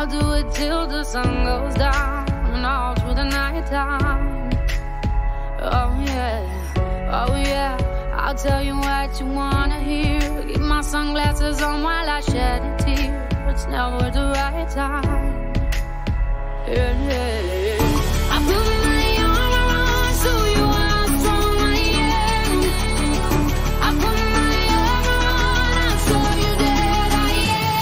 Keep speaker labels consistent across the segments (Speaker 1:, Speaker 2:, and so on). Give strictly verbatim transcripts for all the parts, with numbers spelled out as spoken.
Speaker 1: do it till the sun goes down and all through the night time. Oh yeah, oh yeah, I'll tell you what you wanna hear. Keep my sunglasses on while I shed a tear. It's never the right time. Yeah, yeah, yeah. I put my arm around so you are strong, I am. I put my arm around and show you that I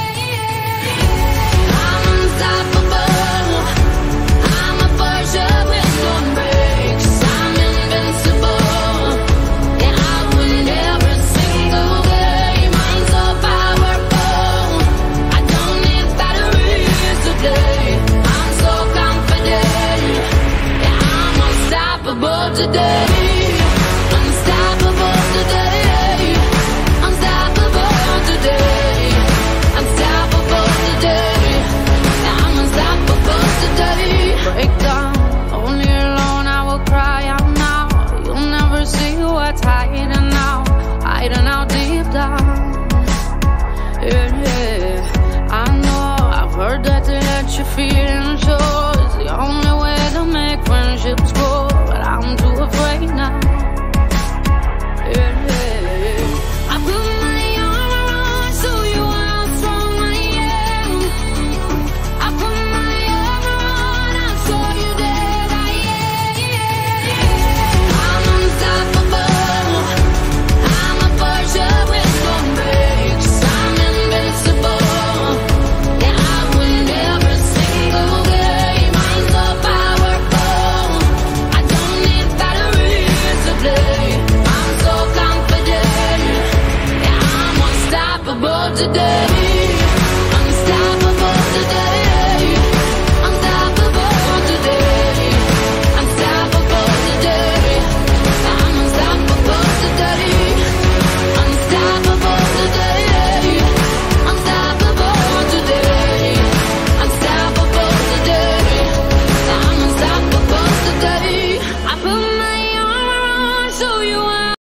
Speaker 1: am. I'm unstoppable. I'm a Porsche with no brakes. I'm invincible. Yeah, I win every single game. I'm so powerful. I don't need batteries today. I'm so confident. Yeah, I'm unstoppable today. Unstoppable today. Unstoppable today. Unstoppable today. Yeah, I'm unstoppable today. Break down, only alone I will cry out now. You'll never see what's hiding out, hiding out deep down. Yeah, yeah. I know I've heard that they let you feel